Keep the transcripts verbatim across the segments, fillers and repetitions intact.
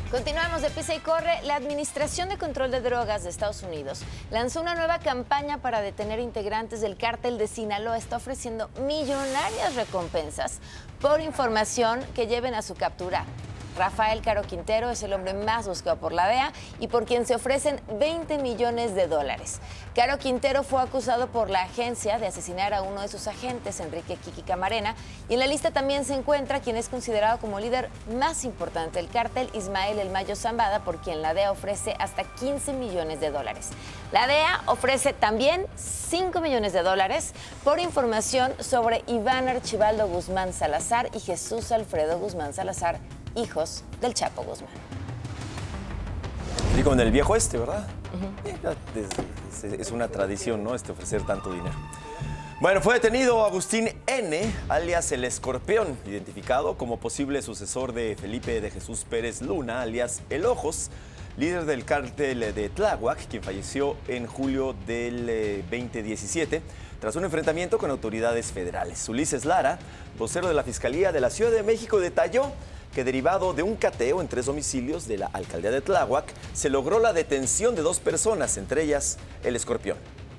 Continuamos de Pisa y Corre. La Administración de Control de Drogas de Estados Unidos lanzó una nueva campaña para detener integrantes del cártel de Sinaloa. Está ofreciendo millonarias recompensas por información que lleven a su captura. Rafael Caro Quintero es el hombre más buscado por la D E A y por quien se ofrecen veinte millones de dólares. Caro Quintero fue acusado por la agencia de asesinar a uno de sus agentes, Enrique Kiki Camarena, y en la lista también se encuentra quien es considerado como líder más importante del cártel, Ismael El Mayo Zambada, por quien la D E A ofrece hasta quince millones de dólares. La D E A ofrece también cinco millones de dólares por información sobre Iván Archibaldo Guzmán Salazar y Jesús Alfredo Guzmán Salazar, hijos del Chapo Guzmán. Y como en el viejo este, ¿verdad? Uh-huh. es, es, es una tradición, ¿no? Este, ofrecer tanto dinero. Bueno, fue detenido Agustín N., alias El Escorpión, identificado como posible sucesor de Felipe de Jesús Pérez Luna, alias El Ojos, líder del cártel de Tláhuac, quien falleció en julio del eh, veinte diecisiete, tras un enfrentamiento con autoridades federales. Ulises Lara, vocero de la Fiscalía de la Ciudad de México, detalló que derivado de un cateo en tres domicilios de la alcaldía de Tláhuac, se logró la detención de dos personas, entre ellas El Escorpión.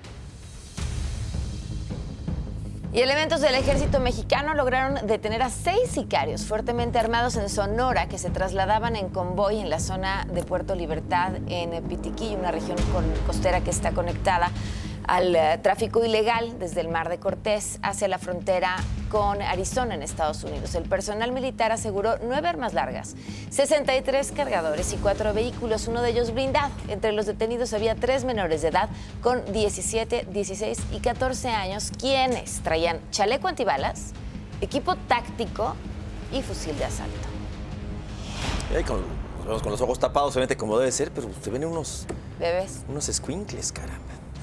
Y elementos del ejército mexicano lograron detener a seis sicarios fuertemente armados en Sonora que se trasladaban en convoy en la zona de Puerto Libertad, en Pitiquillo, una región con, costera que está conectada al uh, tráfico ilegal desde el Mar de Cortés hacia la frontera con Arizona en Estados Unidos. El personal militar aseguró nueve armas largas, sesenta y tres cargadores y cuatro vehículos, uno de ellos blindado. Entre los detenidos había tres menores de edad con diecisiete, dieciséis y catorce años, quienes traían chaleco antibalas, equipo táctico y fusil de asalto. Y con, con los ojos tapados, se ve como debe ser, pero se ven unos... Bebés. Unos escuincles, cara.